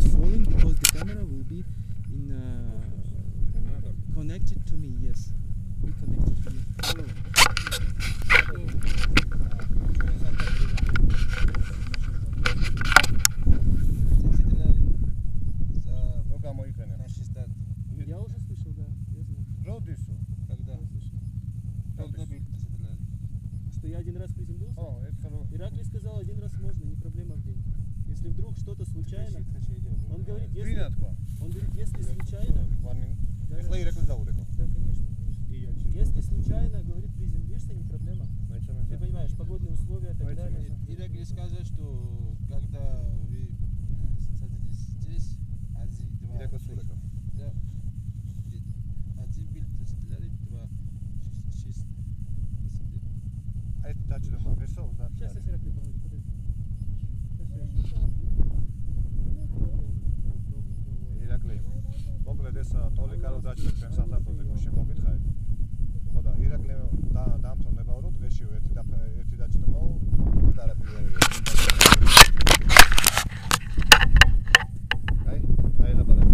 not falling because the camera will be in connected to me. Yes, be connected to me. Hello. Я уже слышал, да, я знаю. Когда? Что я один раз приземлился? Ираклий сказал, один раз можно, не проблема в день. Если вдруг что-то случайно, он говорит, если случайно, да, конечно. Если случайно, говорит, приземлишься, не проблема. Ты понимаешь, погодные условия и так далее. Ираклий сказал, что когда вы садитесь здесь, Ази-2, да, Ази-1 тестleri, 2, 6. Сейчас я с Ираклием поговорю, подожди. მოკლედ ეს ტოლიკარო დაჭრა ჩვენ სასაფლაოზე გუშინ მოგითხარით. ხო და ირაკლი დაამთავრებაო რომ დღეშივე ერთი დაჭრმაო და არაფერი არ არის. დაელაპარაკე.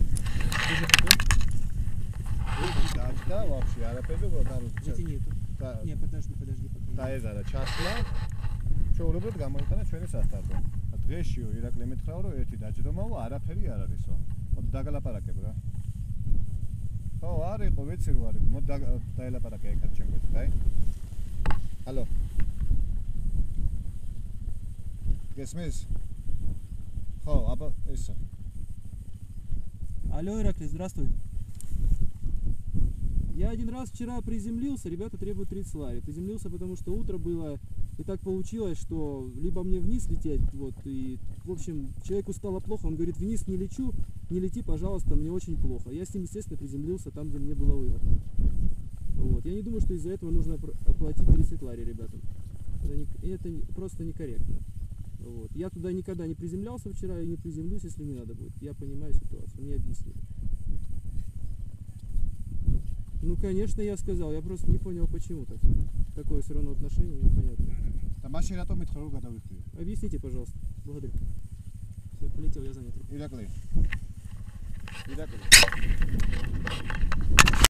დაჭრა вообще არაფერი რომ Эти нету. და Не, подожди. დაეზარა ჩასვლა. ჩვეულებრივ გამოიყენა ჩვენი სასტარტო. დღეშივე ირაკლი მითხრაო რომ ერთი დაჭრმაო არაფერი არ არისო. დაგალაპარაკებ რა. ხო, არ იყო, ვიცი რომ არ იყო. მოდი დაელაპარაკე ეკაც ჩემ გვერდით, აი. ალო. გესმის? ხო, აბა ესა. Алло, Ираклий, здравствуй. Я один раз вчера приземлился, ребята требуют 30 лари. Приземлился, потому что утро было, и так получилось, что либо мне вниз лететь, вот, и, в общем, человеку стало плохо, он говорит, вниз не лечу, не лети, пожалуйста, мне очень плохо. Я с ним, естественно, приземлился там, где мне было выгодно. Вот. Я не думаю, что из-за этого нужно оплатить 30 лари ребятам. Это просто некорректно. Вот. Я туда никогда не приземлялся вчера и не приземлюсь, если не надо будет. Я понимаю ситуацию, мне объяснили. Ну, конечно, я сказал, я просто не понял, почему так. Такое все равно отношение, непонятно. Объясните, пожалуйста. Благодарю. Все, полетел, я занят. ირაკლი.